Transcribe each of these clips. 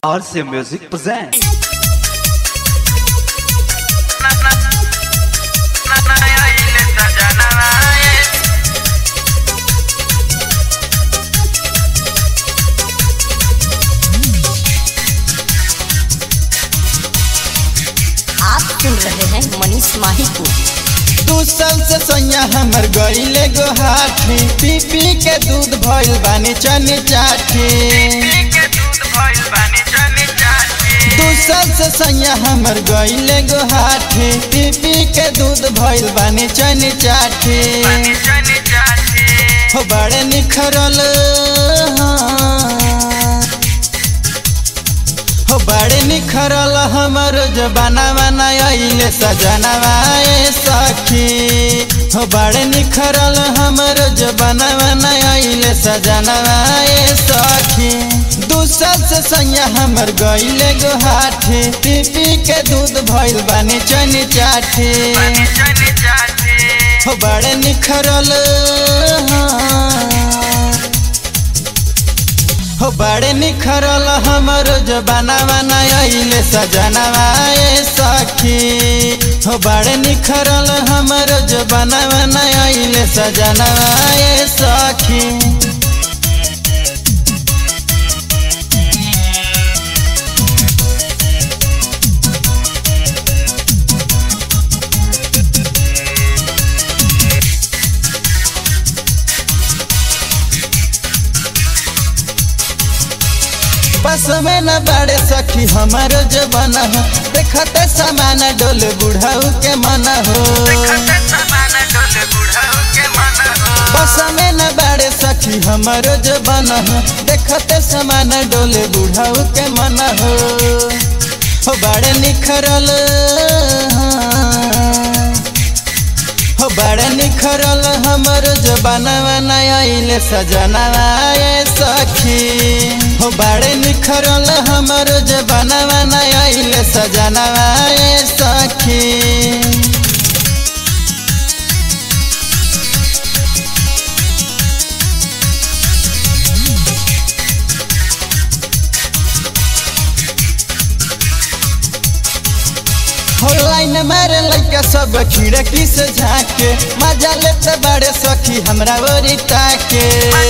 RC Music presents. आप सुन रहे हैं मनीष माही को। 2 साल से सैया हमर गईले गोहाठी, पी के दूध भइल बानी चनी चाठी। 2 साल से सैया हमर गईले गोहाठी, पी के दूध भइल बानी चनी चाठी। हो बड़े निखरल हो बड़े निखरल हमर जबाना बनाइले सजनवा सखी। हो बड़े निखरल हमर जबाना बनाइले सजनवा सखी। 2 साल से सैया हमर गईले गोहाठी, पी के दूध भइल बानी चनी चाठी। हो बड़े निखरल हो बड़े निखरल हमर जबाना बनाइले सजनवा सखी। हो बड़े निखरल हमर जबाना बनाइले सजनवा सखी। बस में न बड़े सखी हमारो जबाना हो, देखते समान डोल बुढ़ाऊ के मन हो। बस में न बड़े सखी हमारो जबाना हो, देखते समान डोल बुढ़ाऊ के मन हो। हो बड़े निखरल हो बड़े निखरल हमर जबाना बनाइले सजनवा सखी। हो बड़े निखरल हमर जबाना बनाइले सजनवा सखी। लाइन मारे लइका सब खिड़की से झाके, मजा लेते बड़े सखी हमरा ओरी ताके।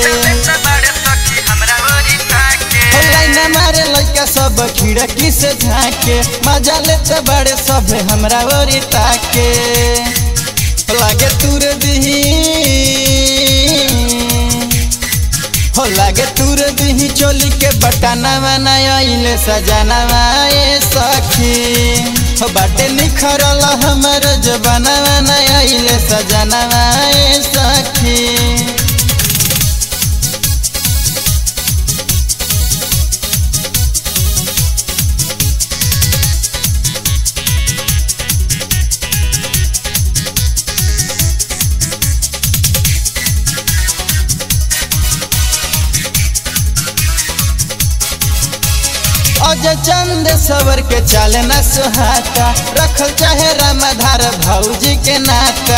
लाइन मारे लइका सब खिड़की से झाके, मजा लेते बड़े सब हमरा ओरी ताके। लागे तुर दिही हो लागे तुर दिही चोली के बटना बनाइले सजनवा सखी। हो बाटे निखरल हमर जबाना बनाइले सजनवा सखी। अजय चंद सवर के चाल न सुहाता, रखल चाहे रामधार भौजी के नाता।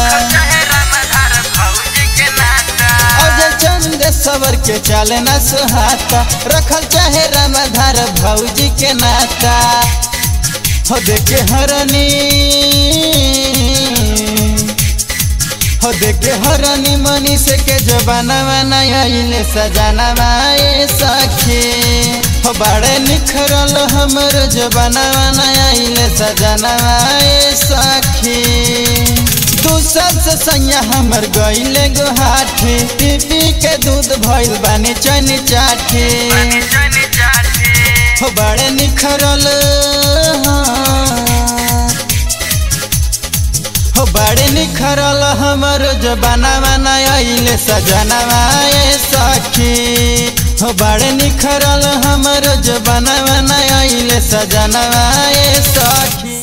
अजय चंद सवर के चाल न सुहाता, रखल चाहे रामधार भौजी के नाता। हो देखे हरनी हो देखे हरनी मनीष के जबाना बनाइले सजनवा सखी। हो बड़े निखरल हमर जबाना बनाइले सजनवा सखी। 2 साल से सैया हमर गईले गोहाठी, पी के दूध भइल बानी चनी चाठी। हो बड़े निखरल हो बड़े निखरल हमर जबाना बनाइले सजनवा सखी। हो बड़े निखरल हमर जबाना बनाइले सजनवा सखी।